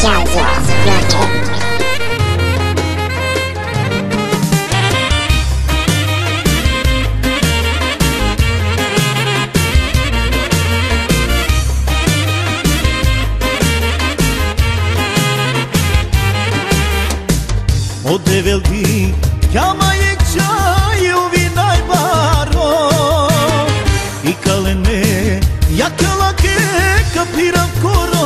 O develdi chiama e chai u vinai baro I kalene yakala ke kapira koro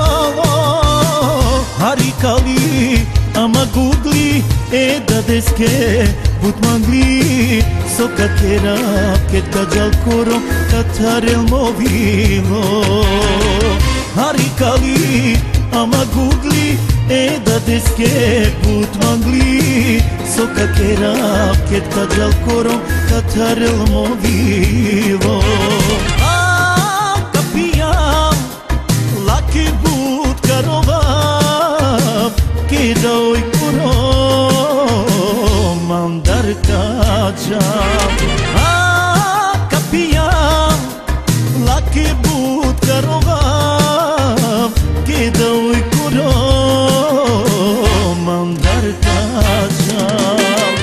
Hari kali ama gugli e da deske but mangli so katera ket kajal koro katarel movilo Hari kali ama gugli e da deske but mangli so katera ket kajal koro katarel movilo Kapiam laki but karova Kedoi kuro mandar kajam Kapiam laki but karova Kedoi kuro mandar kajam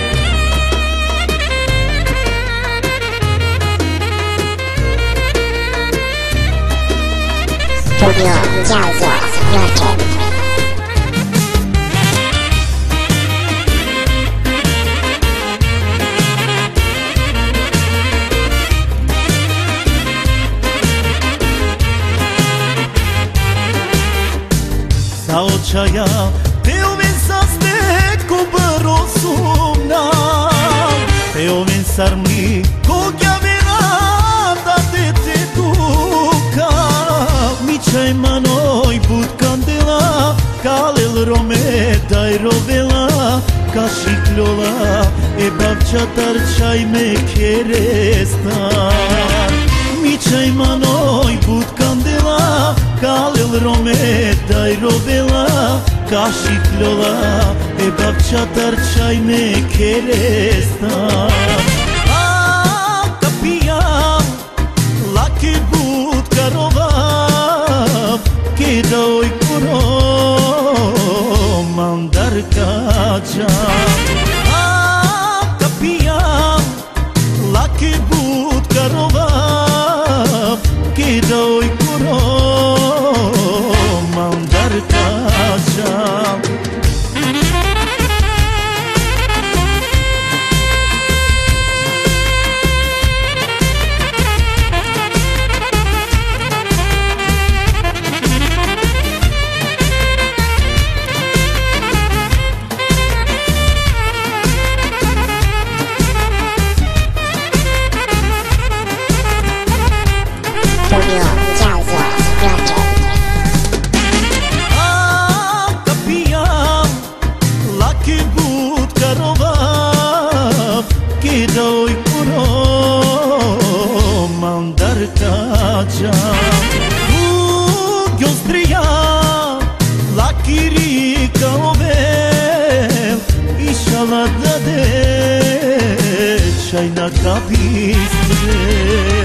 Studio Jazz Rocket. Sa očaja te oven saste ko baro sumna Te oven sarmi ko gavera da te duka Mi čaj manoj bud kandela Kalel rome daj rovela Ka shiklola e bavčatar čaj me kerestar Mi čaj manoj bud kandela Kalel rome daj rovela Ka shiklola e bavčatar čaj me kerestar Kapiam laki bud karova Kedoi kuro mandar kajam Kapiam laki bud karova Kedoi kuro mandar kajam Studio Jazz Rocket. Kapiam laki but karova Kedoi kuro mandar kajam Gjostrija laki rika ovel Inshallah da de čaj na kapistre